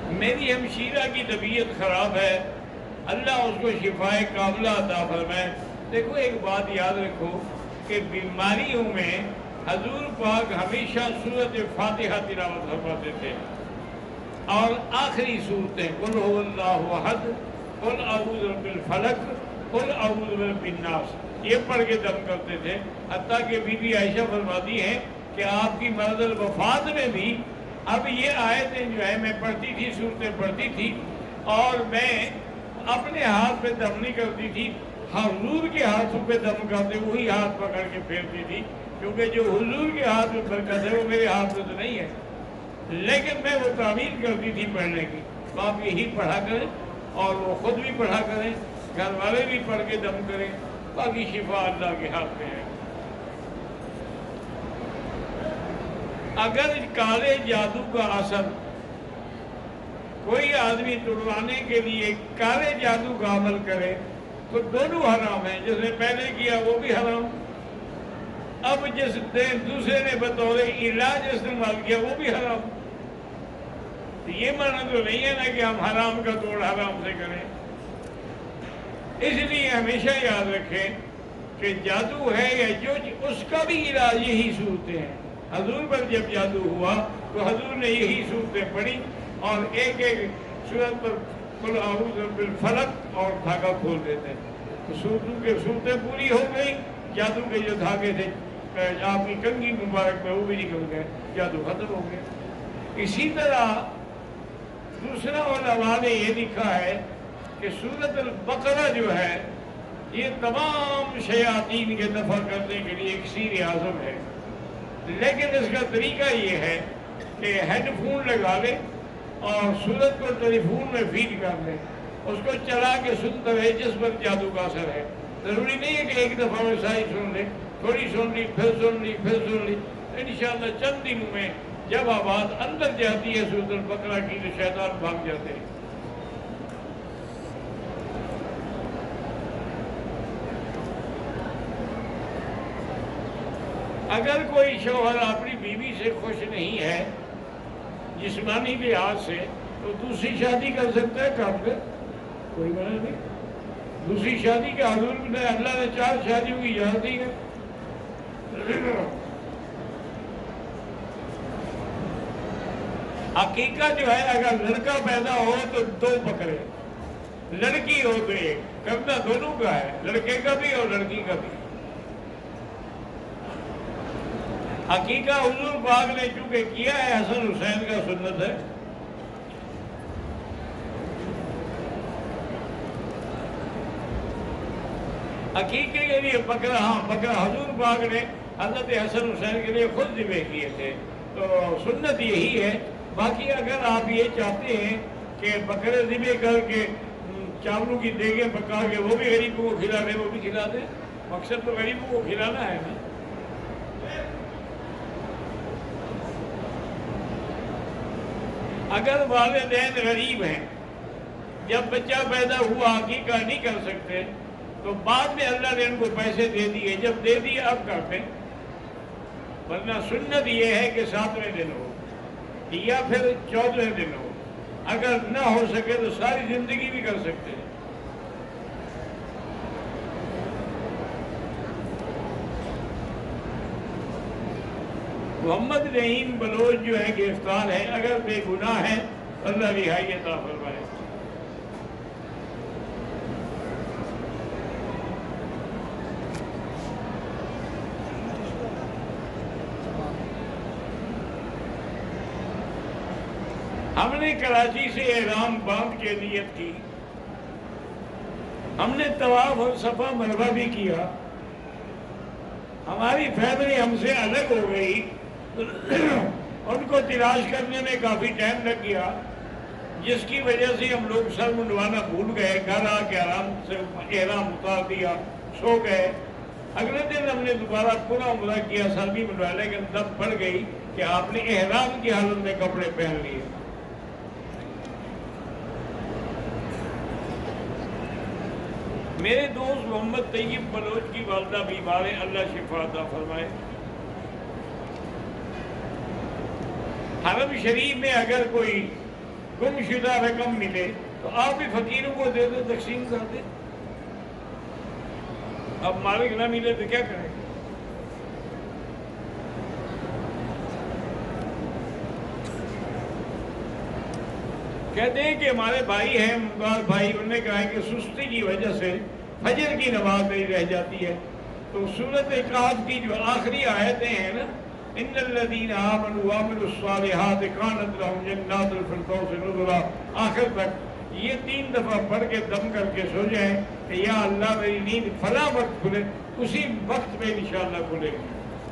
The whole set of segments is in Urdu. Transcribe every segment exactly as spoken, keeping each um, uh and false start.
میری ہمشیرہ کی طبیعت خراب ہے، اللہ اس کو شفائے کاملہ عطا فرمائے۔ دیکھو ایک بات یاد رکھو کہ بیماریوں میں حضور پاک ہمیشہ سورۃ فاتحہ تلاوت فرماتے تھے، اور آخری صورتیں قل هو اللہ احد، قل اعوذ برب الفلق، قل اعوذ برب الناس، یہ پڑھ کے دم کرتے تھے۔ حتیٰ کہ بی بی عائشہ فرماتی ہیں کہ آپ کی مرض الوفات میں بھی اب یہ آیتیں جو ہے میں پڑھتی تھی، صورتیں پڑھتی تھی، اور میں اپنے ہاتھ پہ دم نہیں کرتی تھی، حضور کے ہاتھوں پہ دم کرتے وہی ہاتھ پکڑ کے پھیرتی تھی، کیونکہ جو حضور کے ہاتھ میں برکت ہے وہ میرے ہاتھ میں تو نہیں ہے، لیکن میں وہ تعمیر کرتی تھی پڑھنے کی۔ تو آپ یہی پڑھا کریں، اور وہ خود بھی پڑھا کریں، گھر والے بھی پڑھ کے دم کریں، باقی شفا اللہ کے ہاتھ میں ہے۔ اگر کالے جادو کا اثر کوئی آدمی توڑوانے کے لیے کالے جادو کا عمل کرے تو دونوں حرام ہیں، جس نے پہلے کیا وہ بھی حرام، اب جس نے دوسرے نے بطور علاج استعمال کیا وہ بھی حرام۔ یہ معنی تو نہیں ہے نا کہ ہم حرام کا توڑ حرام سے کریں۔ اس لیے ہمیشہ یاد رکھیں کہ جادو ہے یا جو اس کا بھی علاج یہی صورتیں ہیں۔ حضور پر جب جادو ہوا تو حضور نے یہی صورتیں پڑھی، اور ایک ایک صورت پر قل اعوذ برب الفلق اور دھاگا کھول دیتے ہیں، تو صورتوں کے صورتیں پوری ہو گئی، جادو کے جو دھاگے تھے آپ کی کنگھی مبارک میں وہ بھی نکل گئے، جادو ختم ہو گیا۔ اسی طرح دوسرا علماء نے یہ لکھا ہے کہ سورۃ البقرہ جو ہے یہ تمام شیاطین کے دفع کرنے کے لیے ایک اکسیر اعظم ہے، لیکن اس کا طریقہ یہ ہے کہ ہیڈ فون لگا لے اور سورت کو ٹیلی فون میں فیڈ کر لے، اس کو چلا کے سنتا رہے، جس پر جادو کا اثر ہے۔ ضروری نہیں ہے کہ ایک دفعہ میں ساری سن لے، تھوڑی سن لی پھر سن لی پھر سن لی، انشاءاللہ چند دنوں میں جب آواز اندر جاتی ہے سورۃ البقرہ کی تو شیطان بھاگ جاتے ہیں۔ اگر کوئی شوہر اپنی بیوی سے خوش نہیں ہے جسمانی لحاظ سے تو دوسری شادی کر سکتا ہے، کام کر، کوئی منع نہیں۔ دوسری شادی کے حضور نے اللہ نے چار شادیوں کی اجازت دی ہے۔ عقیقہ جو ہے اگر لڑکا پیدا ہو تو دو بکرے، لڑکی ہو تو ایک، کرنا دونوں کا ہے، لڑکے کا بھی اور لڑکی کا بھی۔ عقیقہ حضور پاک نے چونکہ کیا ہے، حسن حسین کا سنت ہے، عقیقے کے لیے بکرا، ہاں بکرا حضور پاک نے حضرت حسن حسین کے لیے خود ذبح کیے تھے، تو سنت یہی ہے۔ باقی اگر آپ یہ چاہتے ہیں کہ بکرے ذبح کر کے چاولوں کی دیگیں پکا کے وہ بھی غریبوں کو کھلا دیں، وہ بھی کھلا دیں، مقصد تو غریبوں کو کھلانا ہے نا۔ اگر والدین غریب ہیں، جب بچہ پیدا ہوا عقیقہ نہیں کر سکتے تو بعد میں اللہ نے ان کو پیسے دے دیے، جب دے دیے اب کرتے، ورنہ سنت یہ ہے کہ ساتویں دن ہو یا پھر چودھویں دن ہو، اگر نہ ہو سکے تو ساری زندگی بھی کر سکتے ہیں۔ محمد نعیم بلوچ جو ہے گرفتار ہے، اگر بے گناہ ہے اللہ رہائی عطا فرمائے۔ ہم نے کراچی سے احرام باندھ کے نیت کی، ہم نے طواف اور صفا مروہ بھی کیا، ہماری فیملی ہم سے الگ ہو گئی، ان کو تلاش کرنے میں کافی ٹائم لگ گیا، جس کی وجہ سے ہم لوگ سر منڈوانا بھول گئے، گھر آ کے آرام سے احرام اتار دیا، سو گئے۔ اگلے دن ہم نے دوبارہ پورا عمرہ کیا، سر بھی منڈوایا، لیکن تب پڑ گئی کہ آپ نے احرام کی حالت میں کپڑے پہن لیے۔ میرے دوست محمد طیب بلوچ کی والدہ بیمار ہیں، اللہ شفا عطا فرمائے۔ حرم شریف میں اگر کوئی گم شدہ رقم ملے تو آپ بھی فقیروں کو دے دو، تقسیم کر دیں. اب مالک نہ ملے تو کیا کریں؟ کہتے ہیں کہ ہمارے بھائی ہیں ممتاز بھائی، انہوں نے کہا ہے کہ سستی کی وجہ سے فجر کی نماز نہیں رہ جاتی ہے. تو سورۃ کہف کی جو آخری آیتیں ہیں نا، ان الذین آمنوا وعملوا الصالحات کانت لہم جنات الفردوس نزلا، آخر تک یہ تین دفعہ پڑھ کے دم کر کے سو جائیں کہ یا اللہ میری نیند فلاں وقت کھلے، اسی وقت میں انشاءاللہ کھلے گی.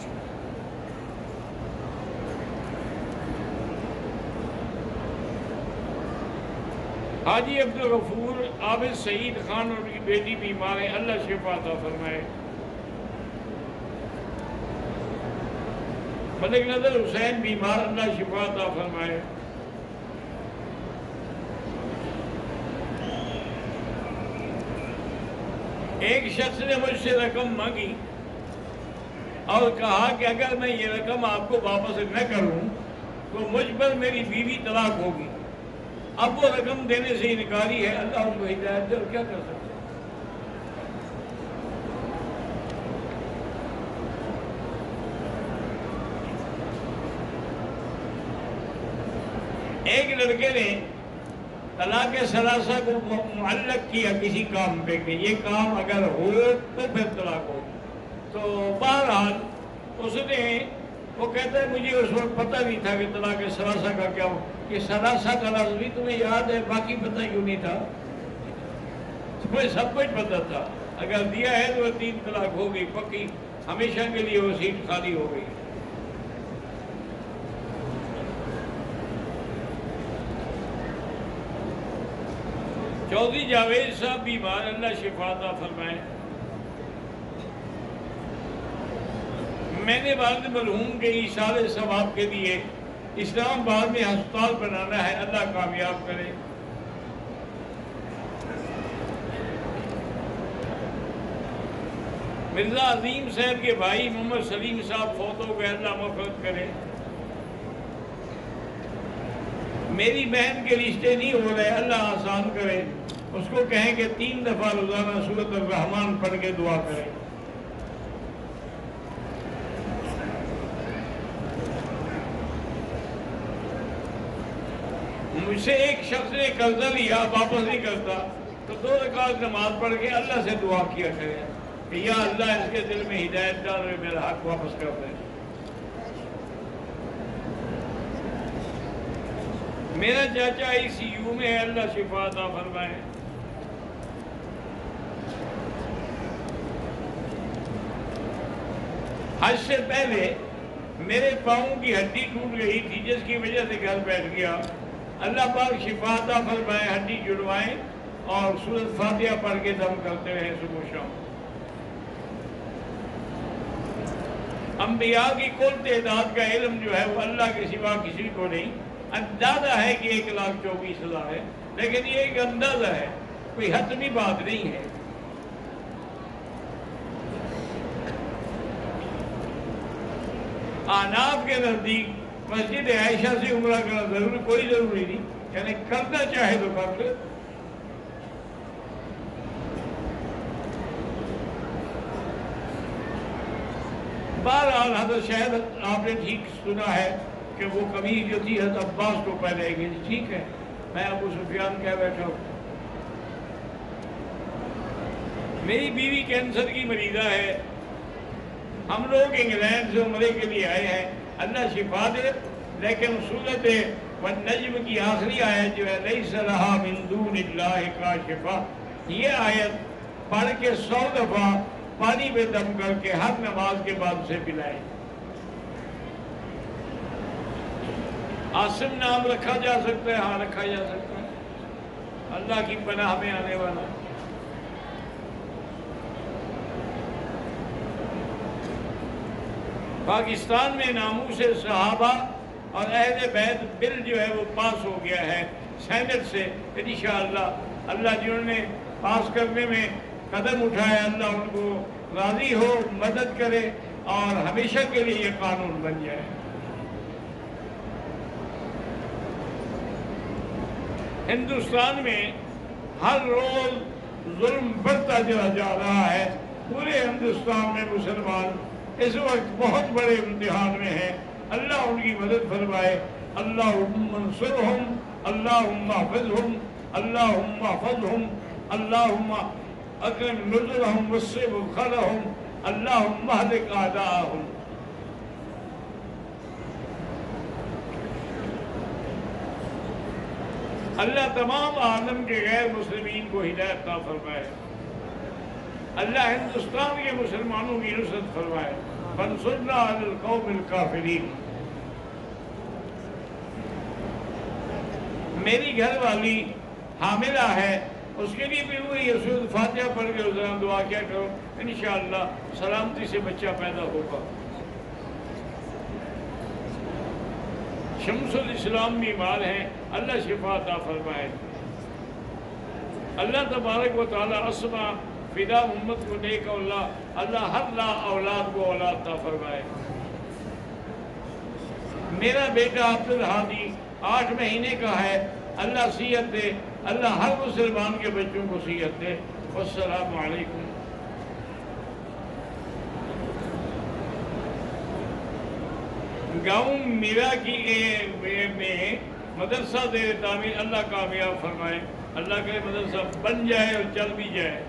حاجی عبدالغفور عابد سعید خان اور ان کی بیٹی بیمار ہے، اللہ شفا عطا فرمائے. ملک نظر حسین بیمار، اللہ شفا عطا فرمائے. ایک شخص نے مجھ سے رقم مانگی اور کہا کہ اگر میں یہ رقم آپ کو واپس نہ کروں تو مجھ پر میری بیوی طلاق ہوگی. اب وہ رقم دینے سے انکاری ہے، اللہ اس کو ہدایت دے، اور کیا کر سکتے ہیں. ایک لڑکے نے طلاق ثلاثہ کو معلق کیا کسی کام پہ کہ یہ کام اگر ہو تو پھر طلاق ہو. تو بہرحال اس نے، وہ کہتا ہے مجھے اس وقت پتہ نہیں تھا کہ طلاق ثلاثہ کا کیا ہو. کہ ثلاثہ کا لفظ بھی تمہیں یاد ہے، باقی پتہ کیوں نہیں تھا؟ تمہیں سب کچھ پتہ تھا. اگر دیا ہے تو وہ تین طلاق ہو گئی پکی، ہمیشہ کے لیے وہ سیٹ خالی ہو گئی. چودھری جاوید صاحب بیمار، اللہ شفا عطا فرمائے. میں نے والد مرحوم کے ایصال ثواب کے لیے اسلام آباد میں ہسپتال بنانا ہے، اللہ کامیاب کرے. مرزا عظیم صاحب کے بھائی محمد سلیم صاحب فوت ہو گئے، اللہ مغفرت کرے. میری بہن کے رشتے نہیں ہو رہے، اللہ آسان کرے. اس کو کہیں کہ تین دفعہ روزانہ سورۃ الرحمن پڑھ کے دعا کرے. مجھ سے ایک شخص نے قرضہ لیا، واپس نہیں کرتا، تو دو رکعت نماز پڑھ کے اللہ سے دعا کیا کرے کہ یا اللہ اس کے دل میں ہدایت ڈال اور میرا حق واپس کر دے. میرا چاچا آئی سی یو میں ہے، اللہ شفا عطا فرمائے. حج سے پہلے میرے پاؤں کی ہڈی ٹوٹ گئی تھی جس کی وجہ سے گھر بیٹھ گیا. اللہ پاک شفا عطا فرمائے، ہڈی جڑوائیں اور سورۃ فاتحہ پڑھ کے دم کرتے رہے صبح شام. انبیاء کی کل تعداد کا علم جو ہے وہ اللہ کے سوا کسی کو نہیں. اندازہ ہے کہ ایک لاکھ چوبیس ہزار ہے، لیکن یہ ایک اندازہ ہے، کوئی حتمی بات نہیں ہے. احناف کے نزدیک مسجد عائشہ سے عمرہ کرنا ضروری کوئی ضروری نہیں، یعنی کرنا چاہے تو کر لے. بہرحال حضرت شاید آپ نے ٹھیک سنا ہے کہ وہ قمیض جو تھی حضرت عباس کو پہنے گی. ٹھیک ہے، میں ابو سفیان کہہ بیٹھا ہوں. میری بیوی کینسر کی مریضہ ہے. ہم لوگ انگلینڈ سے عمرے کے لیے آئے ہیں، اللہ شفا دے. لیکن سورۃ والنجم کی آخری آیت جو ہے لیس لہا من دون اللہ کاشفہ، یہ آیت پڑھ کے سو دفعہ پانی میں دم کر کے ہر نماز کے بعد اسے پلائیں. عاصم نام رکھا جا سکتا ہے؟ ہاں رکھا جا سکتا ہے، اللہ کی پناہ میں آنے والا. پاکستان میں ناموس صحابہ اور اہل بیت بل جو ہے وہ پاس ہو گیا ہے سینٹ سے. انشاءاللہ اللہ جنہوں نے پاس کرنے میں قدم اٹھایا، اللہ ان کو راضی ہو، مدد کرے اور ہمیشہ کے لیے یہ قانون بن جائے. ہندوستان میں ہر روز ظلم بڑھتا چلا جا رہا ہے. پورے ہندوستان میں مسلمان اس وقت بہت بڑے امتحان میں ہیں. اللہ ان کی مدد فرمائے. اللہم انصرہم، اللہم احفظہم، اللہم احفظہم، اللہم اکرم نزلہم وسع مدخلہم، اللہم اہلک اعداءہم. اللہ تمام عالم کے غیر مسلمین کو ہدایت عطا فرمائے. اللہ ہندوستان کے مسلمانوں کی نصرت فرمائے. فانصرنا علی القوم الکافرین. میری گھر والی حاملہ ہے، اس کے لیے بھی وہی سورۃ فاتحہ پڑھ کے ذرا دعا کیا کرو، انشاءاللہ سلامتی سے بچہ پیدا ہوگا. شمس الاسلام بیمار ہیں، اللہ شفا عطا فرمائے. اللہ تبارک و تعالی اسما فدا محمد کو نیک اولاد، اللہ ہر لا اولاد کو اولاد عطا فرمائے. میرا بیٹا عبدالہادی آٹھ مہینے کا ہے، اللہ صحت دے، اللہ ہر مسلمان کے بچوں کو صحت دے. والسلام علیکم. گاؤں میرا کی میں مدرسہ دے تعمیر اللہ کامیاب فرمائے. اللہ کے مدرسہ بن جائے اور چل بھی جائے.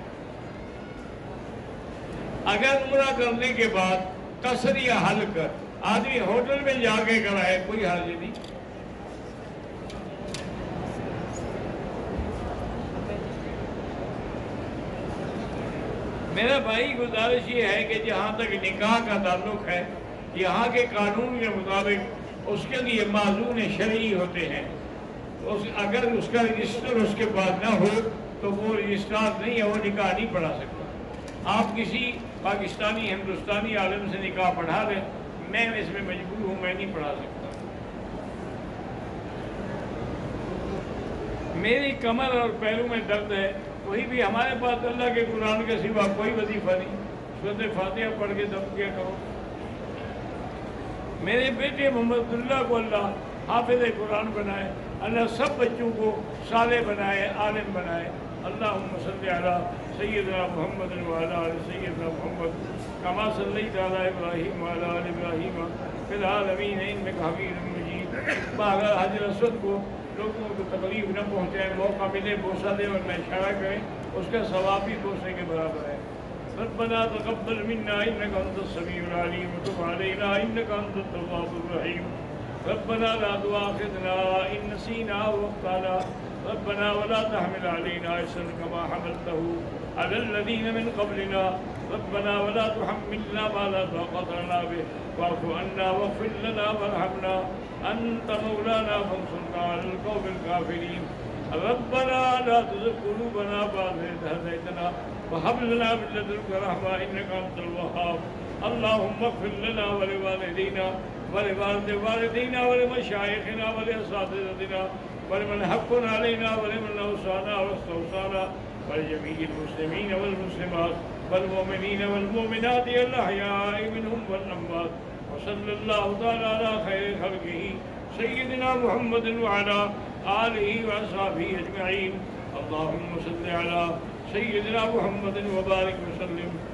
اگر عمرہ کرنے کے بعد قصر یا حلق آدمی ہوٹل میں جا کے کرائے کوئی حرج نہیں. میرا بھائی گزارش یہ ہے کہ جہاں تک نکاح کا تعلق ہے، یہاں کے قانون کے مطابق اس کے لیے معزون شرعی ہوتے ہیں. اس اگر اس کا رجسٹر اس کے پاس نہ ہو تو وہ رجسٹرار نہیں ہے، وہ نکاح نہیں پڑھا سکتا. آپ کسی پاکستانی ہندوستانی عالم سے نکاح پڑھا لیں، میں اس میں مجبور ہوں، میں نہیں پڑھا سکتا. میری کمر اور پیروں میں درد ہے، وہی بھی ہمارے پاس اللہ کے قرآن کے سوا کوئی وظیفہ نہیں. سورۃ فاتحہ پڑھ کے دم کیا کرو. میرے بیٹے محمد اللہ کو اللہ حافظ قرآن بنائے، اللہ سب بچوں کو صالح بنائے، عالم بنائے. اللہم صلی علی سیدنا محمد وعلی آل سیدنا محمد کما صلیت علی ابراہیم وعلی آل ابراہیم فی العالمین انک حمید مجید. بہرحال حجر اسود کو لوگوں کو تکلیف نہ پہنچائے، موقع ملے بوسہ دے اور میں اشارہ کریں، اس کا ثواب بھی بوسے کے برابر ہے. ربنا تقبل منا انك انت السميع العليم وتب علينا انك انت التواب الرحيم. ربنا لا تؤاخذنا ان نسينا واخطانا. ربنا ولا تحمل علينا إصرا كما حملته على الذين من قبلنا. ربنا ولا تحملنا ما لا طاقة لنا به واعف عنا واغفر لنا وارحمنا أنت مولانا فانصرنا على القوم الكافرين. ربنا لا تزغ قلوبنا بعد إذ هديتنا وهب لنا من لدنك رحمة إنك أنت الوهاب. اللهم اغفر لنا ولوالدينا ولوالد والدينا ولمشايخنا ولأساتذتنا ولمن حق علينا ولمن أوصانا واستوصانا ولجميع المسلمين والمسلمات والمؤمنين والمؤمنات الأحياء منهم والأموات. وصلى الله تعالى على خير خلقه سيدنا محمد وعلى آله وأصحابه أجمعين. اللهم صل على سيدنا محمد وبارك وسلم